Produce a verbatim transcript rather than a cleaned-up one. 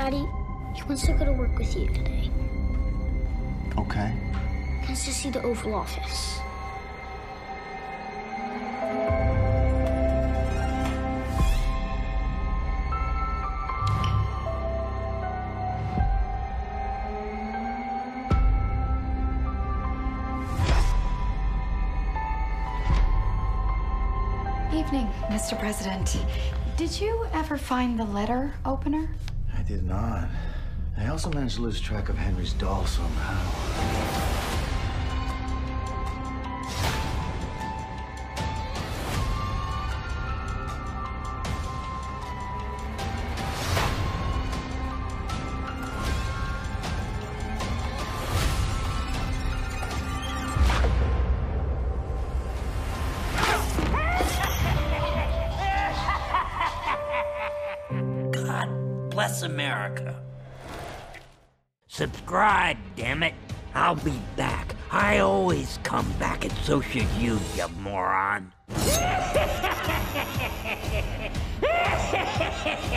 Daddy, he wants to go to work with you today. Okay. He wants to see the Oval Office. Evening, Mister President. Did you ever find the letter opener? I did not. I also managed to lose track of Henry's doll somehow. Bless America. Subscribe, damn it. I'll be back. I always come back, and so should you, you moron.